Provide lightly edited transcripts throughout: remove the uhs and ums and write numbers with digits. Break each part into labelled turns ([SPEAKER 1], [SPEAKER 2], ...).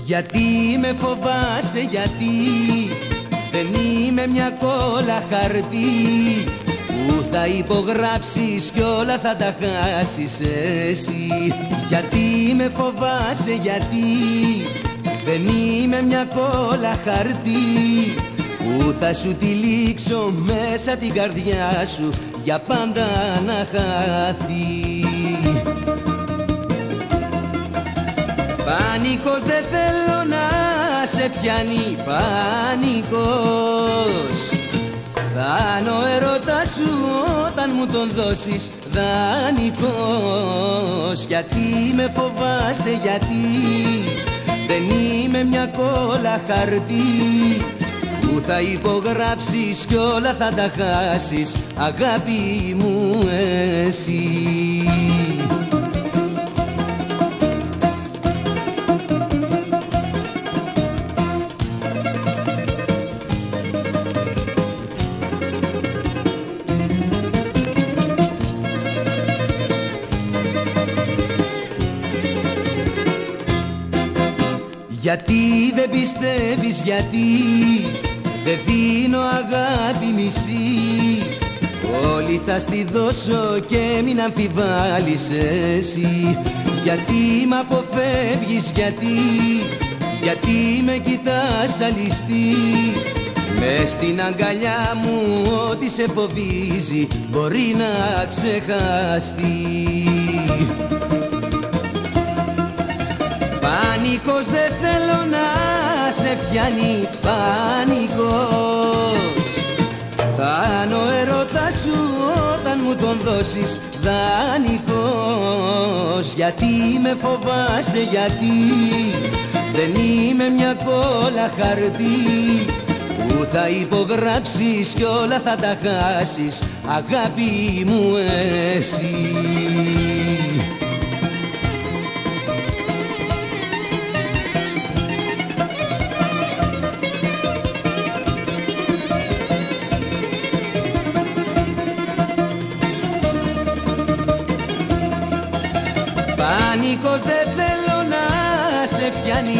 [SPEAKER 1] Γιατί με φοβάσαι, γιατί δεν είμαι μια κόλλα χαρτί που θα υπογράψεις κι όλα θα τα χάσεις εσύ. Γιατί με φοβάσαι, γιατί δεν είμαι μια κόλλα χαρτί που θα σου τυλίξω μέσα την καρδιά σου για πάντα να χαθεί. Πανικός δεν θέλω να σε πιάνει, πανικός. Θα είναι ο έρωτας σου όταν μου τον δώσεις δανεικός. Γιατί με φοβάσαι, γιατί δεν είμαι μια κόλλα χαρτί που θα υπογράψεις κι όλα θα τα χάσεις, αγάπη μου εσύ. Γιατί δεν πιστεύεις, γιατί δεν δίνω αγάπη μισή, όλη θα στη δώσω και μην αμφιβάλλεις εσύ. Γιατί μ' αποφεύγεις, γιατί με κοιτάς αλιστή, μες στην αγκαλιά μου ό,τι σε φοβίζει μπορεί να ξεχαστεί. Πανικός δεν θέλω να σε πιάνει, πανικός. Θα είναι ο έρωτας σου όταν μου τον δώσεις δανεικός. Γιατί με φοβάσαι, γιατί δεν είμαι μια κόλλα χαρτί που θα υπογράψεις κι όλα θα τα χάσεις, αγάπη μου εσύ. Πανικός δεν θέλω να σε πιάνει,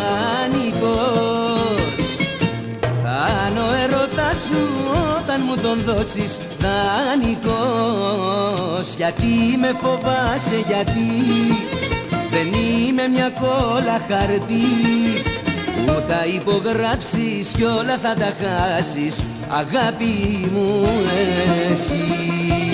[SPEAKER 1] πανικός. Θα είναι ο έρωτας σου όταν μου τον δώσεις δανεικός. Γιατί με φοβάσαι, γιατί δεν είμαι μια κόλλα χαρτί που θα υπογράψεις κι όλα θα τα χάσεις, αγάπη μου εσύ.